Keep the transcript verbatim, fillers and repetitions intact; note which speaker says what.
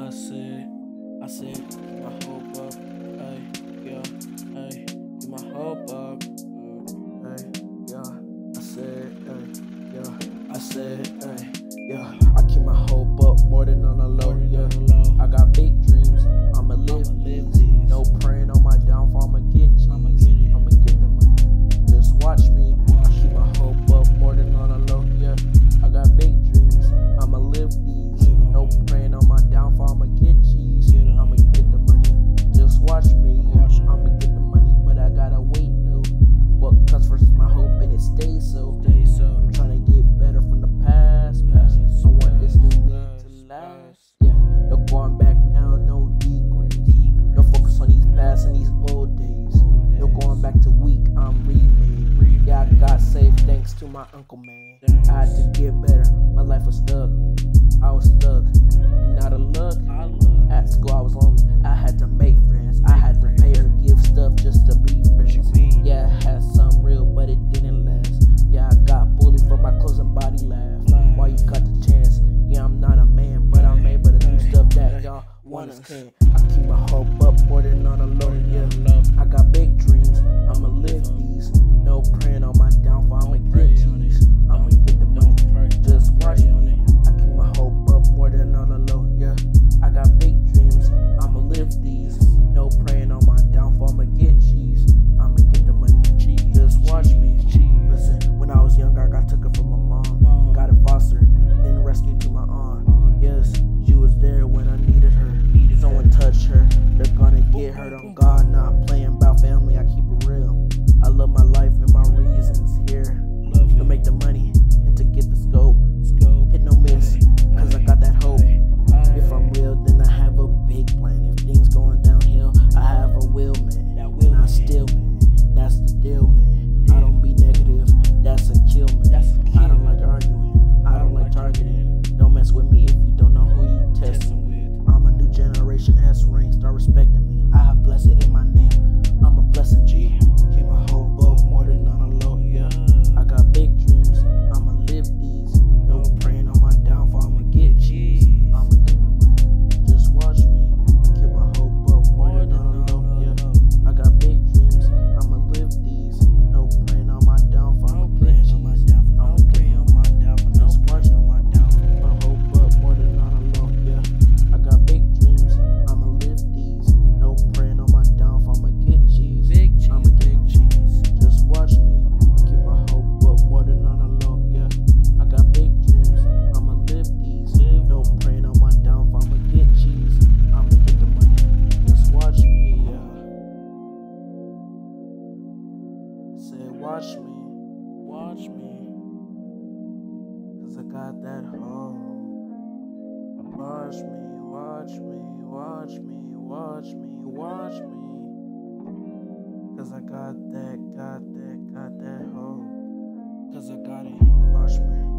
Speaker 1: I said, I said, keep my hope up, ay, yeah, ay, keep my hope up, uh, ay, yeah, I said, ay, yeah, I said, ay, yeah, I keep my hope up more than on the low, yeah, I got big dreams, I'ma live these, no praying on my downfall, I'ma get cheese, I'ma get it, I'ma get the money, just watch me, I keep my hope up more than on the low, yeah, I got big dreams, I'ma live these, no praying on my downfall, I'ma get cheese, I'ma get the money, just watch me, I'ma get the money, but I gotta wait, dude, what comes first is my hope and it stays so, I'm trying to get better from the past, past, I want this new me to last, yeah, no going back now, no degrades, no focus on these past and these old days, no going back to weak, I'm remade, yeah, I got saved thanks to my uncle, man, I had to get better, my life was stuck, I was stuck, and out of luck, at school I was lonely, I had to make friends, I had to pay or give stuff just to be friends, yeah, I had some real, but it didn't last, yeah, I got bullied for my clothes and body laugh, why you got the chance, yeah, I'm not a man, but I'm able to do stuff that y'all wanna can, I keep my hope up more than on the low, yeah, I got big dreams, I'ma live these, no praying on my downfall, I'ma get cheese, I'ma get the money, just watch me, I keep my hope up more than on the low, yeah, I got big dreams, I'ma live these, no praying on my downfall, I'ma get cheese, I'ma get the money, just watch me, listen, when I was younger I got took it from my mom, and got in foster, then rescued to my aunt, yes, she was there when I needed her, someone touched her, they're gonna get hurt on God, not playing about family, I keep it real, I love my life and my reasons here, to make the money, and to get the scope, hit no miss, cause I got that hope, if I'm real then I have a big plan, if things going downhill, I have a will, man, and I still, man, that's the deal, man, I don't be negative, that's a kill, man, I don't like arguing, I don't like targeting, don't mess with me if you don't know who you testing with, I'm a new generation, S ring, start respecting me, I have blessed in my name, I'm a blessing G, keep my hope up more than on a low, yeah, I got big dreams, I'ma live these, no praying on my downfall, I'ma get cheese, I'ma get the money, just watch me, I keep my hope up more than on a low, yeah, I got big dreams, I'ma live these, no praying on my downfall, I'ma get cheese, I'ma get on my downfall, just watch me, my hope up more than on a low, yeah, I got big dreams, I'ma live these, no praying on my downfall, I'ma get cheese, I'ma get cheese, just watch me, I keep my hope up more than on a low, yeah, I got big dreams, I'ma live these, no praying on my downfall, I'ma get cheese, I'ma get the money, just watch me, yeah, I said watch me, watch me, cause I got that hope, watch me, watch me, watch me, watch me, watch me, cause I got that, got that, got that hope, cause I got it, watch me.